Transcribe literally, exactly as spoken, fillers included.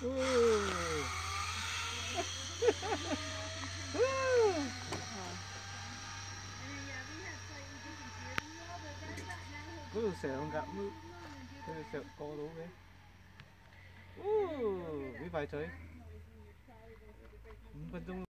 Uh, sẽ không gặp mưa, sẽ có đủ cái. Uh, biết bài chơi. Phân